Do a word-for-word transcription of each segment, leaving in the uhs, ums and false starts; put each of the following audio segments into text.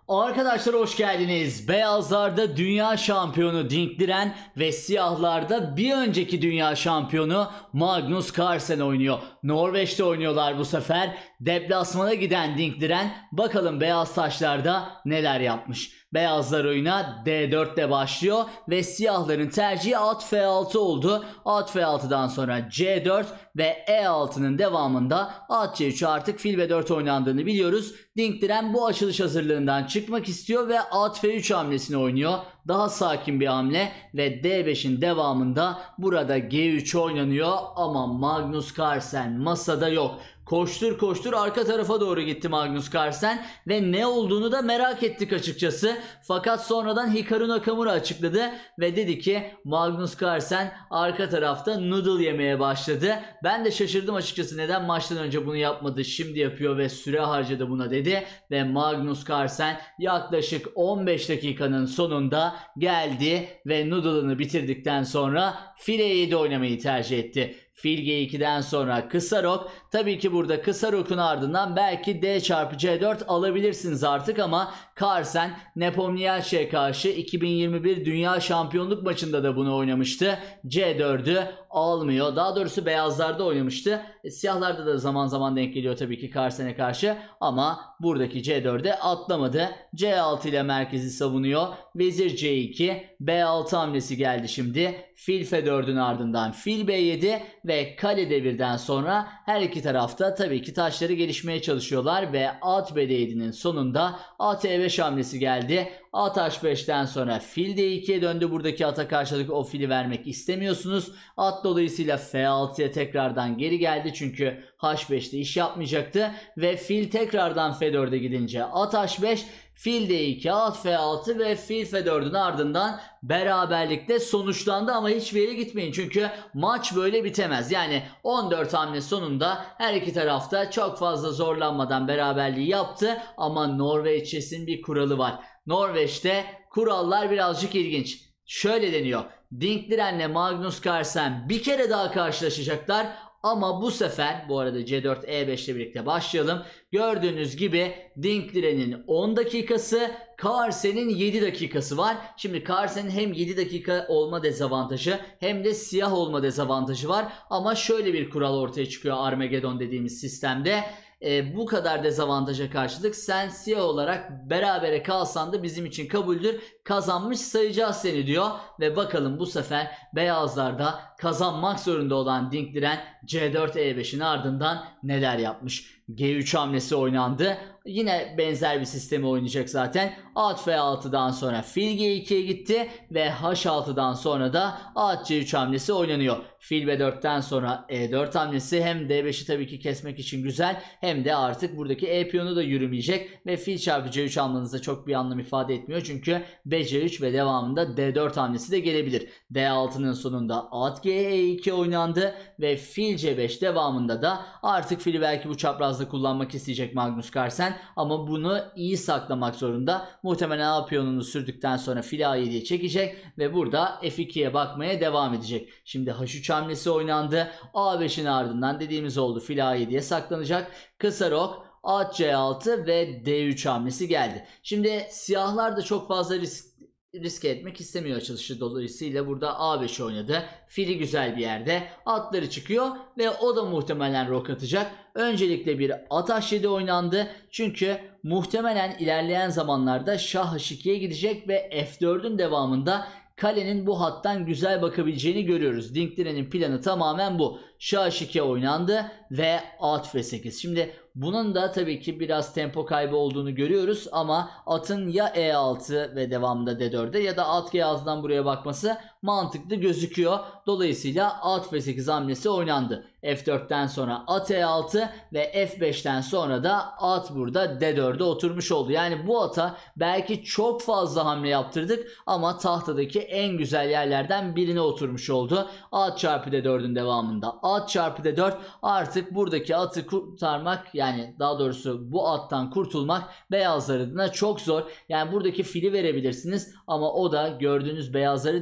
Arkadaşlar hoş geldiniz. Beyazlarda dünya şampiyonu Dinkleren ve siyahlarda bir önceki dünya şampiyonu Magnus Carlsen oynuyor. Norveç'te oynuyorlar bu sefer. Deplasmana giden Dinkleren bakalım beyaz taşlarda neler yapmış. Beyazlar oyuna D dört ile başlıyor ve siyahların tercihi at F altı oldu. At F altıdan sonra C dört ve E altının devamında at C üç, artık fil B dört oynandığını biliyoruz. Dinkleren bu açılış hazırlığından çıkmak istiyor ve at F üç hamlesini oynuyor. Daha sakin bir hamle ve D beşin devamında burada G üç oynanıyor ama Magnus Carlsen masada yok. Koştur koştur arka tarafa doğru gitti Magnus Carlsen ve ne olduğunu da merak ettik açıkçası. Fakat sonradan Hikaru Nakamura açıkladı ve dedi ki Magnus Carlsen arka tarafta noodle yemeye başladı. Ben de şaşırdım açıkçası, neden maçtan önce bunu yapmadı, şimdi yapıyor ve süre harcadı buna dedi. Ve Magnus Carlsen yaklaşık on beş dakikanın sonunda geldi ve noodle'ını bitirdikten sonra file yedi oynamayı tercih etti. Fil G ikiden sonra kısa rok. Tabii ki burada kısa rokun ardından belki D çarpı C dört alabilirsiniz artık ama Carlsen Nepomniachtchi'ye karşı iki bin yirmi bir Dünya Şampiyonluk maçında da bunu oynamıştı. C dördü almıyor. Daha doğrusu beyazlarda oynamıştı. E, siyahlarda da zaman zaman denk geliyor tabii ki Carlsen'e karşı ama buradaki C dörde atlamadı. C altı ile merkezi savunuyor. Vezir C iki, B altı hamlesi geldi şimdi. Fil F dördün ardından fil B yedi ve kale devirden sonra her iki tarafta tabii ki taşları gelişmeye çalışıyorlar ve at B D yedi'nin sonunda at E beş hamlesi geldi. At H beşten sonra fil D iki'ye döndü. Buradaki ata karşılık o fili vermek istemiyorsunuz. At dolayısıyla F altı'ya tekrardan geri geldi çünkü H beş'te iş yapmayacaktı ve fil tekrardan F dörde gidince at H beş, fil D iki, at F altı ve fil F dördün ardından beraberlikte sonuçlandı ama hiçbir yere gitmeyin çünkü maç böyle bitemez. Yani on dört hamle sonunda her iki tarafta çok fazla zorlanmadan beraberliği yaptı ama Norveç'in bir kuralı var. Norveç'te kurallar birazcık ilginç. Şöyle deniyor: Dinkleren'le Magnus Carlsen bir kere daha karşılaşacaklar. Ama bu sefer, bu arada C dört E beş ile birlikte başlayalım. Gördüğünüz gibi Dinkleren'in on dakikası, Carlsen'in yedi dakikası var. Şimdi Carlsen'in hem yedi dakika olma dezavantajı hem de siyah olma dezavantajı var. Ama şöyle bir kural ortaya çıkıyor Armageddon dediğimiz sistemde. E, bu kadar dezavantaja karşılık sen siyah olarak berabere kalsan da bizim için kabuldür, kazanmış sayacağız seni diyor. Ve bakalım bu sefer beyazlarda kazanmak zorunda olan Dinkleren C dört E beş'in ardından neler yapmış. G üç hamlesi oynandı. Yine benzer bir sistemi oynayacak zaten. At F altıdan sonra fil G iki'ye gitti ve H altıdan sonra da at C üç hamlesi oynanıyor. Fil B dört'ten sonra E dört hamlesi hem D beş'i tabii ki kesmek için güzel hem de artık buradaki E piyonu da yürümeyecek ve fil çarpı C üç almanızda çok bir anlam ifade etmiyor çünkü B C üç ve devamında D dört hamlesi de gelebilir. D altı'nın sonunda at G E iki oynandı ve fil C beş devamında da artık fili belki bu çaprazda kullanmak isteyecek Magnus Carlsen ama bunu iyi saklamak zorunda. Muhtemelen A piyonunu sürdükten sonra fil A yedi'ye çekecek ve burada F iki'ye bakmaya devam edecek. Şimdi H üç hamlesi oynandı. A beş'in ardından dediğimiz oldu, fil A yedi'ye saklanacak. Kısa rok, at C altı ve D üç hamlesi geldi. Şimdi siyahlar da çok fazla risk riske etmek istemiyor açılışı, dolayısıyla burada A beş oynadı. Fili güzel bir yerde, atları çıkıyor ve o da muhtemelen rok atacak. Öncelikle bir at H yedi oynandı çünkü muhtemelen ilerleyen zamanlarda şah H iki'ye gidecek ve F dört'ün devamında kalenin bu hattan güzel bakabileceğini görüyoruz. Dinkleren'in planı tamamen bu. Şah H iki oynandı ve at F sekiz. Şimdi bunun da tabii ki biraz tempo kaybı olduğunu görüyoruz ama atın ya E altı ve devamında D dört'e ya da at G altı'dan buraya bakması mantıklı gözüküyor. Dolayısıyla at F sekiz hamlesi oynandı. F dört'ten sonra at E altı ve F beş'ten sonra da at burada D dört'e oturmuş oldu. Yani bu ata belki çok fazla hamle yaptırdık ama tahtadaki en güzel yerlerden birine oturmuş oldu. At çarpı D dört'ün devamında at çarpı D dört, artık buradaki atı kurtarmak, yani daha doğrusu bu attan kurtulmak beyazlar adına çok zor. Yani buradaki fili verebilirsiniz ama o da gördüğünüz beyazları dizdiğiniz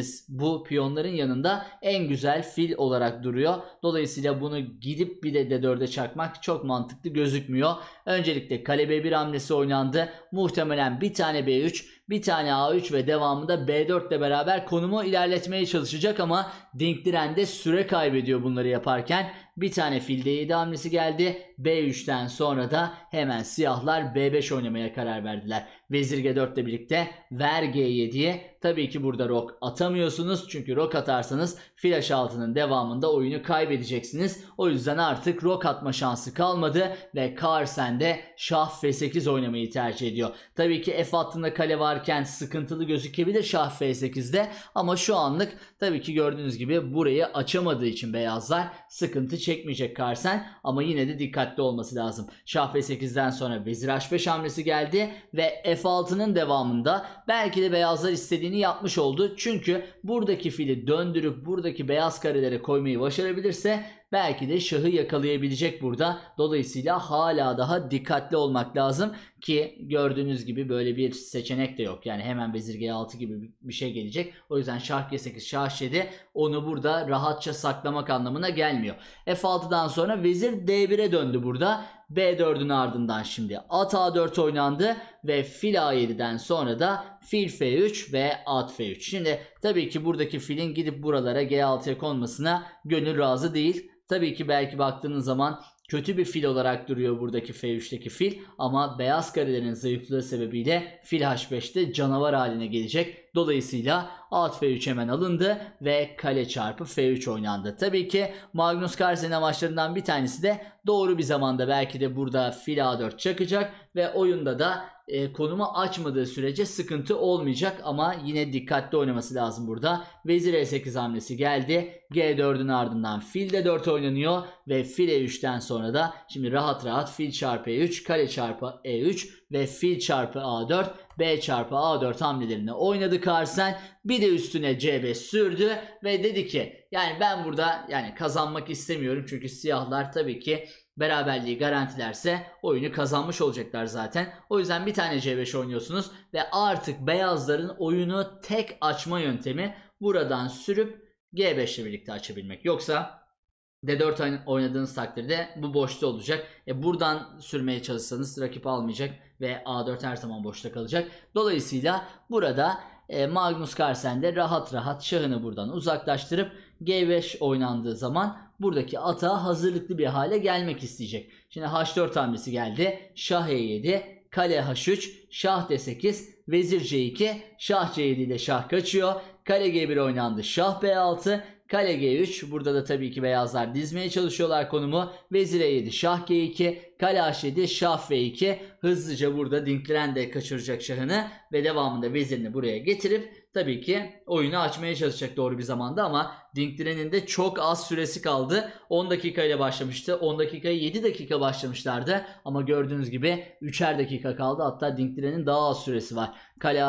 veziriniz bu piyonların yanında en güzel fil olarak duruyor. Dolayısıyla bunu gidip bir de D dörde çakmak çok mantıklı gözükmüyor. Öncelikle kale B bir hamlesi oynandı. Muhtemelen bir tane B üç, bir tane A üç ve devamında B dört ile beraber konumu ilerletmeye çalışacak ama Dinkliren de süre kaybediyor bunları yaparken. Bir tane fil D yedi hamlesi geldi. B üçten sonra da hemen siyahlar B beş oynamaya karar verdiler. Vezir G dört ile birlikte ver G yediye. Tabii ki burada rok atamıyorsunuz. Çünkü rok atarsanız fil H altının devamında oyunu kaybedeceksiniz. O yüzden artık rok atma şansı kalmadı ve Carlsen de şah F sekiz oynamayı tercih ediyor. Tabii ki F hattında kale varken sıkıntılı gözükebilir şah F sekizde ama şu anlık tabii ki gördüğünüz gibi burayı açamadığı için beyazlar sıkıntı çekmeyecek Carlsen ama yine de dikkatli olması lazım. Şah F sekizden sonra vezir H beş hamlesi geldi ve F altının devamında belki de beyazlar istediğini yapmış oldu. Çünkü buradaki fili döndürüp buradaki beyaz karelere koymayı başarabilirse belki de şahı yakalayabilecek burada. Dolayısıyla hala daha dikkatli olmak lazım ki gördüğünüz gibi böyle bir seçenek de yok. Yani hemen vezir G altı gibi bir şey gelecek. O yüzden şah G sekiz, şah H yedi onu burada rahatça saklamak anlamına gelmiyor. F altıdan sonra vezir D bire döndü burada. B dördün ardından şimdi at A dört oynandı ve fil A yediden sonra da fil F üç ve at F üç. Şimdi tabii ki buradaki filin gidip buralara G altıya konmasına gönül razı değil. Tabii ki belki baktığınız zaman kötü bir fil olarak duruyor buradaki F üçteki fil ama beyaz karelerin zayıflığı sebebiyle fil H beşte canavar haline gelecek. Dolayısıyla at F üç hemen alındı ve kale çarpı F üç oynandı. Tabii ki Magnus Carlsen'in amaçlarından bir tanesi de doğru bir zamanda belki de burada fil A dört çakacak ve oyunda da e, konumu açmadığı sürece sıkıntı olmayacak ama yine dikkatli oynaması lazım burada. Vezir E sekiz hamlesi geldi. G dördün ardından fil D dört oynanıyor ve fil E üçten sonra da şimdi rahat rahat fil çarpı E üç, kale çarpı E üç ve fil çarpı A dört, B çarpı A dört hamlelerini oynadı Carlsen. Bir de üstüne C beş sürdü ve dedi ki yani ben burada yani kazanmak istemiyorum çünkü siyahlar tabii ki beraberliği garantilerse oyunu kazanmış olacaklar zaten. O yüzden bir tane C beş oynuyorsunuz ve artık beyazların oyunu tek açma yöntemi buradan sürüp G beş ile birlikte açabilmek. Yoksa D dört oynadığınız takdirde bu boşta olacak. E buradan sürmeye çalışsanız rakip almayacak ve A dört her zaman boşta kalacak. Dolayısıyla burada e, Magnus Carlsen de rahat rahat şahını buradan uzaklaştırıp G beş oynandığı zaman buradaki atağa hazırlıklı bir hale gelmek isteyecek. Şimdi H dört hamlesi geldi. Şah E yedi, kale H üç, şah D sekiz, vezir C iki, şah C yedi ile şah kaçıyor. Kale G bir oynandı. Şah B altı, kale G üç. Burada da tabii ki beyazlar dizmeye çalışıyorlar konumu. Vezir E yedi, şah G iki, kale H yedi, şah F iki. Hızlıca burada Dinkliren de kaçıracak şahını ve devamında vezirini buraya getirip tabii ki oyunu açmaya çalışacak doğru bir zamanda ama Dinkliren'in de çok az süresi kaldı. on dakika ile başlamıştı. on dakikayı yedi dakika başlamışlardı ama gördüğünüz gibi üçer dakika kaldı. Hatta Dinkliren'in daha az süresi var. Kale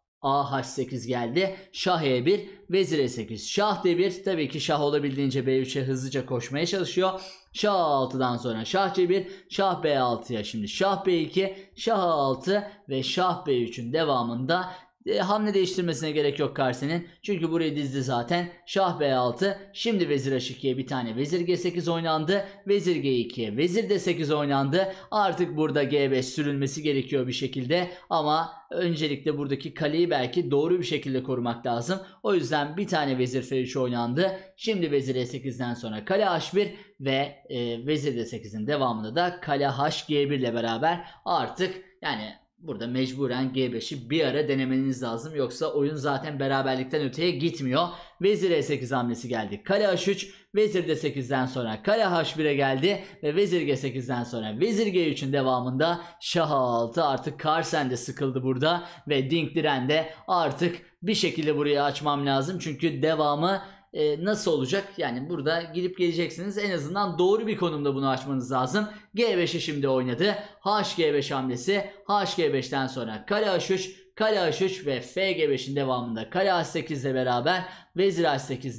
A H sekiz geldi. Şah E bir, vezir E sekiz, şah D bir. Tabii ki şah olabildiğince B üçe hızlıca koşmaya çalışıyor. Şah A altıdan sonra şah C bir, şah B altıya şimdi şah B iki, şah A altı ve şah B üçün devamında E, hamle değiştirmesine gerek yok Carlsen'in. Çünkü burayı dizdi zaten. Şah B altı. Şimdi vezir H ikiye bir tane vezir G sekiz oynandı. Vezir G ikiye vezir D sekiz oynandı. Artık burada G beş sürülmesi gerekiyor bir şekilde. Ama öncelikle buradaki kaleyi belki doğru bir şekilde korumak lazım. O yüzden bir tane vezir F üç oynandı. Şimdi vezir E sekizden sonra kale H bir ve e, vezir D sekizin devamında da kale H G bir ile beraber artık yani burada mecburen G beşi bir ara denemeniz lazım. Yoksa oyun zaten beraberlikten öteye gitmiyor. Vezir E sekiz hamlesi geldi. Kale H üç, vezir D sekizden sonra kale H bire geldi. Ve vezir G sekizden sonra vezir G üçün devamında şah A altı. Artık Carlsen de sıkıldı burada. Ve Dinkliren de artık bir şekilde burayı açmam lazım. Çünkü devamı Ee, nasıl olacak? Yani burada gidip geleceksiniz. En azından doğru bir konumda bunu açmanız lazım. G beşi şimdi oynadı. H G beş hamlesi. H G beşten sonra kale H üç, kale H üç ve F G beşin devamında kale H sekiz ile beraber vezir H sekiz ile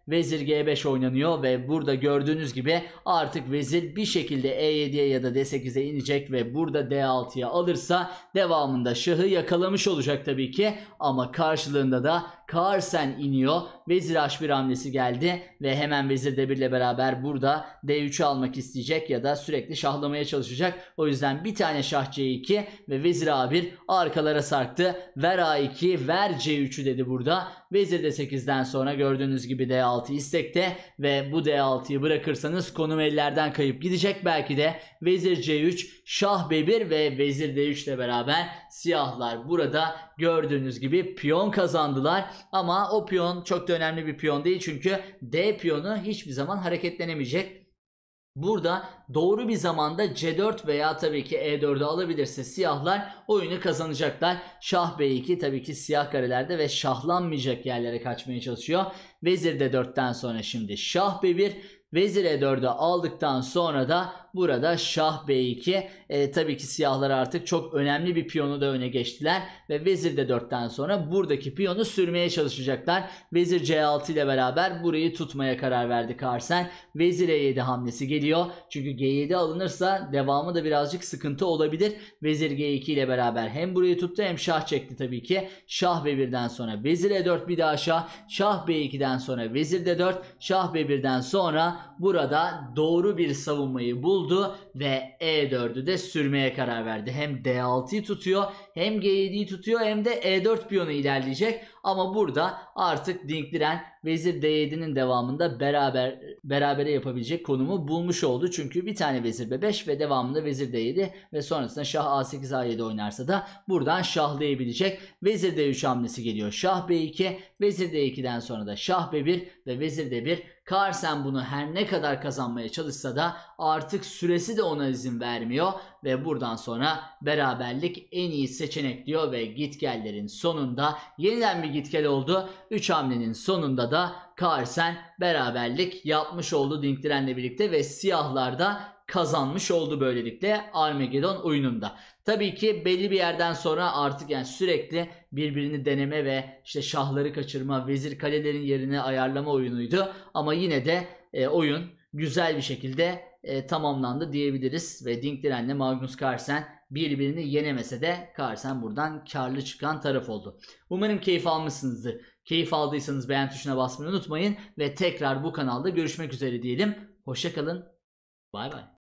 vezir G beş oynanıyor ve burada gördüğünüz gibi artık vezir bir şekilde E yediye ya da D sekize inecek ve burada D altıya alırsa devamında şahı yakalamış olacak tabii ki, ama karşılığında da Carlsen iniyor. Vezir H bir hamlesi geldi ve hemen vezir D bir ile beraber burada D üç'ü almak isteyecek ya da sürekli şahlamaya çalışacak. O yüzden bir tane şah C iki ve vezir A bir arkalara sarktı. Ver A iki, ver C üç'ü dedi burada. Vezir D sekizden sonra gördüğünüz gibi D altı istekte ve bu D altı'yı bırakırsanız konum ellerden kayıp gidecek. Belki de vezir C üç, şah B bir ve vezir D üç ile beraber siyahlar burada gördüğünüz gibi piyon kazandılar. Ama o piyon çok da önemli bir piyon değil, çünkü D piyonu hiçbir zaman hareketlenemeyecek. Burada doğru bir zamanda C dört veya tabii ki E dört'ü alabilirse siyahlar oyunu kazanacaklar. Şah B iki tabii ki siyah karelerde ve şahlanmayacak yerlere kaçmaya çalışıyor. Vezir D dört'ten sonra şimdi şah B bir, vezir E dört'ü aldıktan sonra da burada şah B iki. E, tabii ki siyahlar artık çok önemli bir piyonu da öne geçtiler ve vezir D dört'ten sonra buradaki piyonu sürmeye çalışacaklar. Vezir C altı ile beraber burayı tutmaya karar verdi Carlsen. Vezir E yedi hamlesi geliyor. Çünkü G yedi alınırsa devamı da birazcık sıkıntı olabilir. Vezir G iki ile beraber hem burayı tuttu hem şah çekti tabii ki. Şah B bir'den sonra vezir E dört, bir daha şah. Şah B iki'den sonra vezir D dört. Şah B bir'den sonra burada doğru bir savunmayı buldu ve E dört'ü de sürmeye karar verdi. Hem D altı'yı tutuyor, hem G yedi'yi tutuyor, hem de E dört piyonu ilerleyecek. Ama burada artık Dinkliren vezir D yedi'nin devamında beraber berabere yapabilecek konumu bulmuş oldu. Çünkü bir tane vezir B beş ve devamında vezir D yedi ve sonrasında şah A sekiz A yedi oynarsa da buradan şahlayabilecek. Vezir D üç hamlesi geliyor. Şah B iki, vezir D iki'den sonra da şah B bir ve vezir D bir. Carlsen bunu her ne kadar kazanmaya çalışsa da artık süresi de ona izin vermiyor ve buradan sonra beraberlik en iyi seçenek diyor ve gitgellerin sonunda yeniden bir gitgel oldu. üç hamlenin sonunda da Carlsen beraberlik yapmış oldu Dinkliren'le birlikte ve siyahlar da kazanmış oldu böylelikle Armageddon oyununda. Tabii ki belli bir yerden sonra artık yani sürekli birbirini deneme ve işte şahları kaçırma, vezir kalelerin yerini ayarlama oyunuydu. Ama yine de e, oyun güzel bir şekilde e, tamamlandı diyebiliriz ve Dinkliren'le Magnus Carlsen birbirini yenemese de Carlsen buradan karlı çıkan taraf oldu. Umarım keyif almışsınızdır. Keyif aldıysanız beğen tuşuna basmayı unutmayın ve tekrar bu kanalda görüşmek üzere diyelim. Hoşça kalın. Bay bay.